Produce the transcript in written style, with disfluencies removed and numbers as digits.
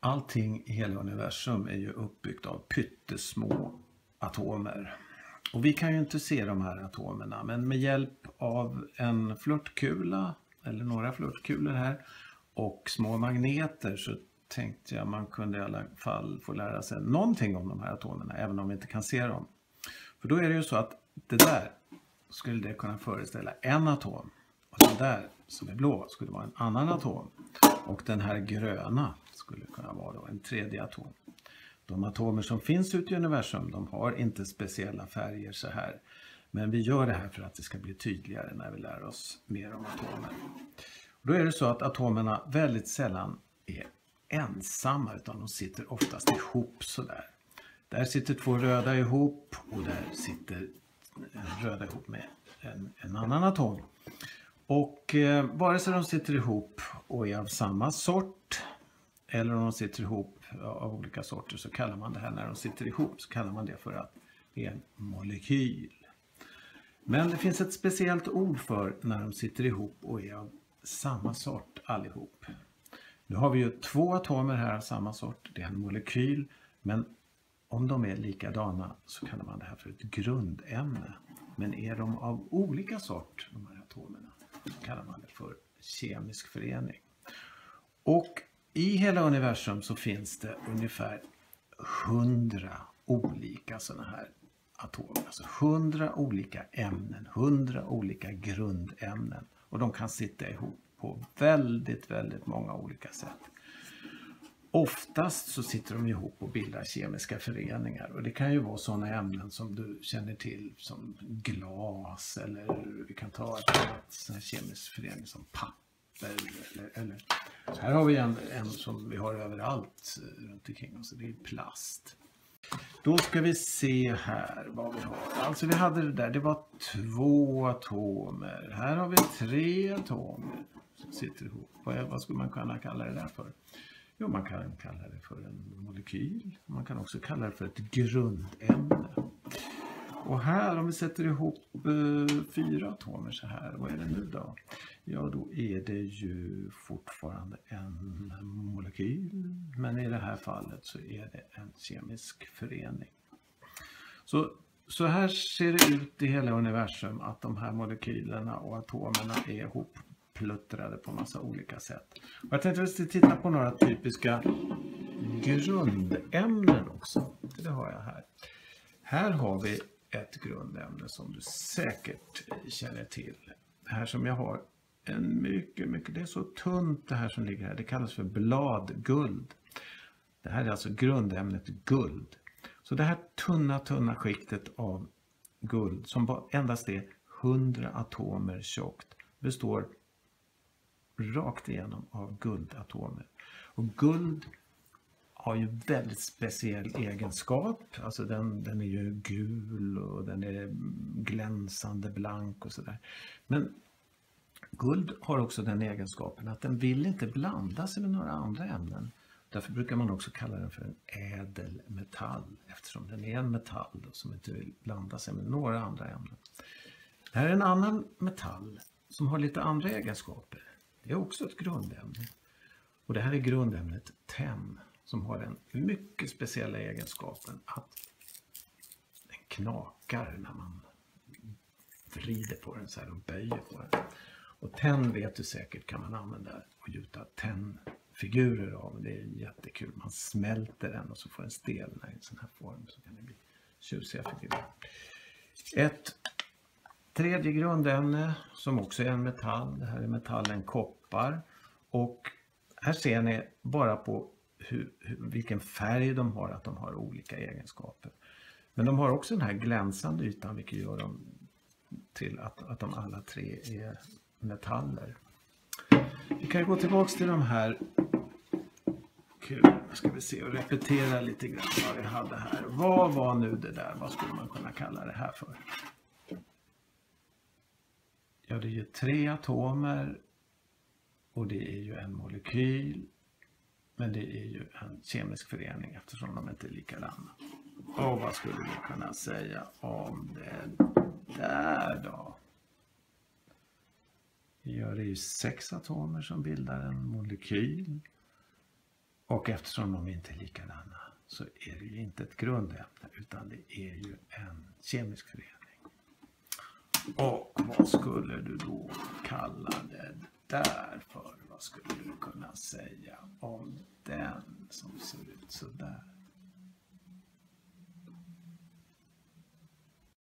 Allting i hela universum är ju uppbyggt av pyttesmå atomer. Och vi kan ju inte se de här atomerna, men med hjälp av en flörtkula eller några flörtkulor här och små magneter så tänkte jag man kunde i alla fall få lära sig någonting om de här atomerna, även om vi inte kan se dem. För då är det ju så att det där skulle det kunna föreställa en atom. Och den där som är blå skulle vara en annan atom. Och den här gröna skulle kunna vara då en tredje atom. De atomer som finns ute i universum, de har inte speciella färger så här. Men vi gör det här för att det ska bli tydligare när vi lär oss mer om atomer. Och då är det så att atomerna väldigt sällan är ensamma, utan de sitter oftast ihop så där. Där sitter två röda ihop och där sitter röda ihop med en annan atom. Och vare sig de sitter ihop och är av samma sort eller om de sitter ihop av olika sorter, så kallar man det här när de sitter ihop, så kallar man det för att det är en molekyl. Men det finns ett speciellt ord för när de sitter ihop och är av samma sort allihop. Nu har vi ju två atomer här av samma sort, det är en molekyl, men om de är likadana så kallar man det här för ett grundämne. Men är de av olika sort, de här atomerna, så kallar man det för kemisk förening. Och i hela universum så finns det ungefär 100 olika sådana här atomer. Alltså 100 olika ämnen, 100 olika grundämnen. Och de kan sitta ihop på väldigt, väldigt många olika sätt. Oftast så sitter de ihop och bildar kemiska föreningar. Och det kan ju vara sådana ämnen som du känner till som glas, eller vi kan ta en kemisk förening som papper. Eller. Så här har vi en som vi har överallt runt omkring oss, det är plast. Då ska vi se här vad vi har. Alltså vi hade det där, det var 2 atomer. Här har vi 3 atomer som sitter ihop. Vad skulle man kunna kalla det där för? Jo, man kan kalla det för en molekyl. Man kan också kalla det för ett grundämne. Och här om vi sätter ihop 4 atomer så här, vad är det nu då? Ja, då är det ju fortfarande en molekyl. Men i det här fallet så är det en kemisk förening. Så här ser det ut i hela universum, att de här molekylerna och atomerna är ihoppluttrade på massa olika sätt. Och jag tänkte att vi ska titta på några typiska grundämnen också. Det har jag här. Här har vi ett grundämne som du säkert känner till. Det här som jag har en mycket, det är så tunt det här som ligger här. Det kallas för bladguld. Det här är alltså grundämnet guld. Så det här tunna skiktet av guld som endast är 100 atomer tjockt består rakt igenom av guldatomer. Och guld har ju väldigt speciell egenskap. Alltså den är ju gul och den är glänsande blank och sådär. Men guld har också den egenskapen att den vill inte blanda sig med några andra ämnen. Därför brukar man också kalla den för en ädelmetall, eftersom den är en metall som inte vill blanda sig med några andra ämnen. Det här är en annan metall som har lite andra egenskaper. Det är också ett grundämne. Och det här är grundämnet tenn, som har den mycket speciella egenskapen att den knakar när man vrider på den så här och böjer på den. Och tenn vet du säkert kan man använda och gjuta tennfigurer av. Det är jättekul. Man smälter den och så får den stelna i en sån här form, så kan det bli tjusiga figurer. Ett tredje grundämne som också är en metall. Det här är metallen koppar. Och här ser ni bara på vilken färg de har, att de har olika egenskaper. Men de har också den här glänsande ytan, vilket gör dem till att de alla tre är metaller. Vi kan gå tillbaka till de här. Kul, ska vi se och repetera lite grann vad vi hade här. Vad var nu det där? Vad skulle man kunna kalla det här för? Ja, det är ju 3 atomer och det är ju en molekyl. Men det är ju en kemisk förening eftersom de inte är likadana. Och vad skulle vi kunna säga om det där då? Ja, det är ju 6 atomer som bildar en molekyl. Och eftersom de inte är likadana så är det ju inte ett grundämne utan det är ju en kemisk förening. Och vad skulle du då kalla det där för? Vad skulle du kunna säga om den som ser ut så där?